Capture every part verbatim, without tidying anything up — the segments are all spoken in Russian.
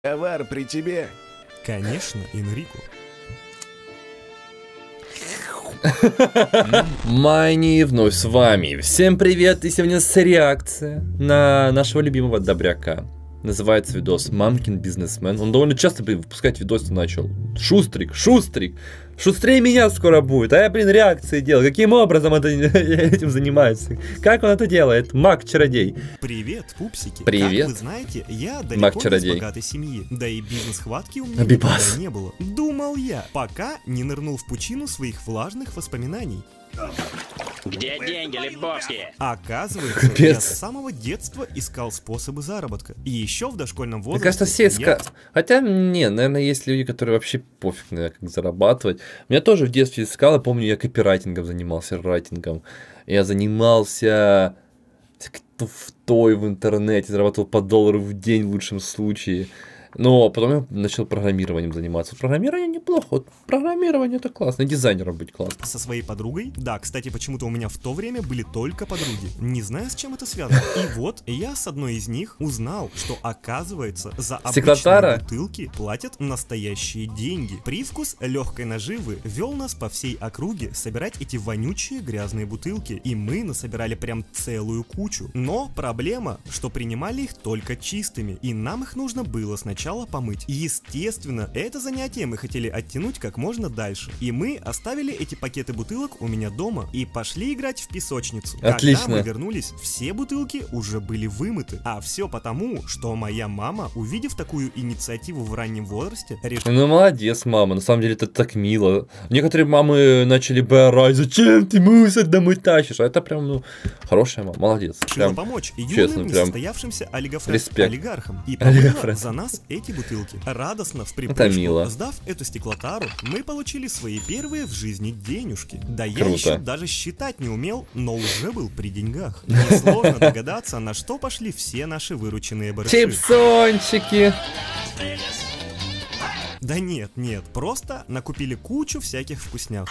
Товар при тебе. Конечно, Энрико. Майни вновь с вами. Всем привет, и сегодня с реакция на нашего любимого добряка. Называется видос «Мамкин бизнесмен». Он довольно часто выпускать видосы начал. Шустрик, Шустрик. Шустрее меня скоро будет. А я, блин, реакции делаю. Каким образом это, этим занимается? Как он это делает? Маг-чародей. Привет, пупсики. Привет. Как вы знаете, я далеко не из богатой семьи. Да и бизнес-хватки у меня никогда не было. Думал я, пока не нырнул в пучину своих влажных воспоминаний. Где деньги, Лебовски? Оказывается, Капец. я с самого детства искал способы заработка. И еще в дошкольном возрасте. Мне кажется, все иска... я... Хотя, не, наверное, есть люди, которые вообще пофиг, наверное, как зарабатывать. Я тоже в детстве искал, я помню, я копирайтингом занимался, райтингом. Я занимался туфтой в интернете, зарабатывал по доллару в день в лучшем случае. Но потом я начал программированием заниматься. Программирование неплохо. Вот программирование это классно. Дизайнером быть классно. Со своей подругой. Да, кстати, почему-то у меня в то время были только подруги. Не знаю, с чем это связано. И вот я с одной из них узнал, что оказывается за обычные бутылки платят настоящие деньги. Привкус легкой наживы вел нас по всей округе собирать эти вонючие грязные бутылки. И мы насобирали прям целую кучу. Но проблема, что принимали их только чистыми. И нам их нужно было сначала помыть. И, естественно, это занятие мы хотели оттянуть как можно дальше. И мы оставили эти пакеты бутылок у меня дома и пошли играть в песочницу. Отлично. Когда мы вернулись, все бутылки уже были вымыты. А все потому, что моя мама, увидев такую инициативу в раннем возрасте, решила... Ну, молодец, мама. На самом деле, это так мило. Некоторые мамы начали бы орать: зачем ты мусор домой тащишь? А это прям, ну, хорошая мама. Молодец. Решила помочь юным, несостоявшимся олигархам. И помыла за нас эти бутылки. Радостно в припрыжку, сдав эту стеклотару, мы получили свои первые в жизни денежки. Да я Круто. еще даже считать не умел, но уже был при деньгах. Несложно догадаться, на что пошли все наши вырученные барыши. Чипсончики. Да нет, нет, просто накупили кучу всяких вкусняк.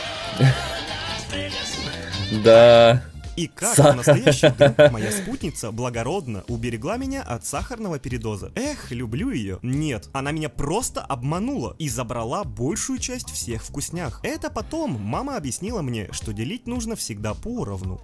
Да. И как настоящий друг, моя спутница благородно уберегла меня от сахарного передоза. Эх, люблю ее. Нет, она меня просто обманула и забрала большую часть всех вкуснях. Это потом мама объяснила мне, что делить нужно всегда поровну.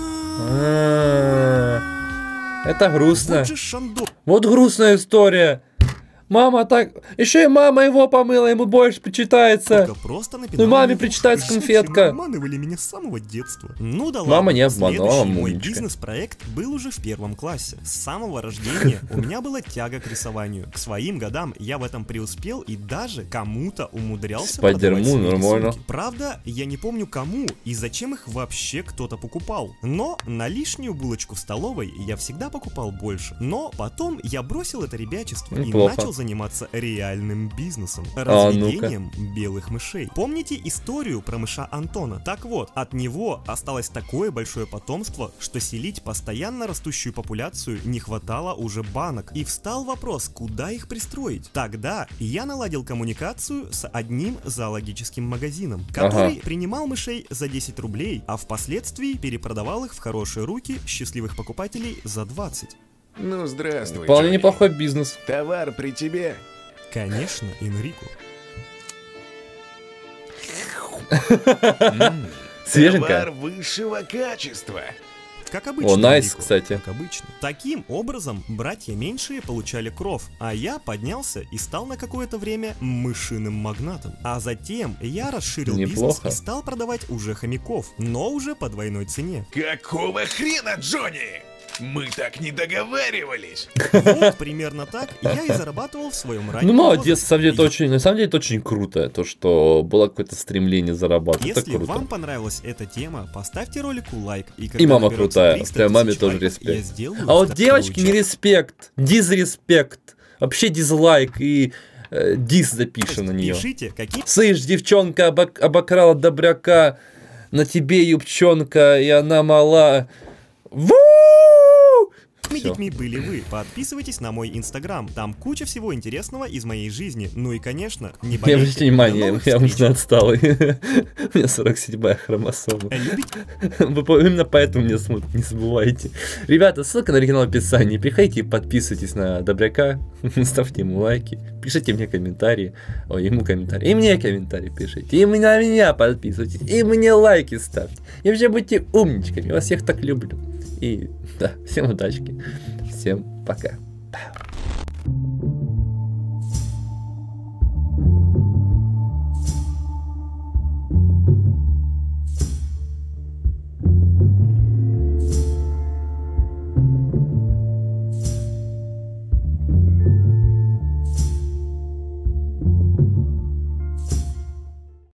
Это грустно. Вот же шандо. Вот грустная история. Мама так... Еще и мама его помыла, ему больше причитается. Ну, маме причитается конфетка. Обманывали меня с самого детства. Ну да ладно. Мама не обманула, Следующий мой бизнес-проект был уже в первом классе. С самого рождения у меня была тяга к рисованию. К своим годам я в этом преуспел и даже кому-то умудрялся продавать свои рисунки. Правда, я не помню кому и зачем их вообще кто-то покупал. Но на лишнюю булочку в столовой я всегда покупал больше. Но потом я бросил это ребячество и начал заниматься реальным бизнесом, разведением а, белых мышей. Помните историю про мыша Антона? Так вот, от него осталось такое большое потомство, что селить постоянно растущую популяцию не хватало уже банок. И встал вопрос, куда их пристроить. Тогда я наладил коммуникацию с одним зоологическим магазином, который ага. принимал мышей за десять рублей, а впоследствии перепродавал их в хорошие руки счастливых покупателей за двадцать. Ну, здравствуй, вполне Джонни. неплохой бизнес. Товар при тебе. Конечно, Энрико. Свеженько. Товар высшего качества. Как обычно. О, найс, кстати. Как обычно. Таким образом, братья меньшие получали кров, а я поднялся и стал на какое-то время мышиным магнатом. А затем я расширил Неплохо. бизнес и стал продавать уже хомяков, но уже по двойной цене. Какого хрена, Джонни? Мы так не договаривались. Вот примерно так я и зарабатывал в своем раннем. Ну молодец, на самом деле это очень, на самом деле это очень круто, то что было какое-то стремление зарабатывать. Если это круто. вам понравилась эта тема, поставьте ролику лайк. И, и мама крутая, прям маме тоже респект. А вот девочки не респект, дизреспект, вообще дизлайк и э, диз запишем на нее. Пишите, какие... Слышь, девчонка обок обокрала добряка, на тебе юбчонка, и она мала. Ву! Какими Всё. детьми были вы? Подписывайтесь на мой инстаграм, там куча всего интересного из моей жизни. Ну и, конечно, не Не болейте. обращайте внимания, До новых я встреч. уже отсталый. У меня сорок седьмая хромосома. Любите Вы по- Именно поэтому меня смотрят, не забывайте. Ребята, ссылка на оригинал в описании. Приходите и подписывайтесь на Добряка, ставьте ему лайки, пишите мне комментарии. Ой, ему комментарии. И мне комментарии пишите. И на меня подписывайтесь. И мне лайки ставьте. И вообще будьте умничками. Я вас всех так люблю. И да, всем удачки. Всем пока.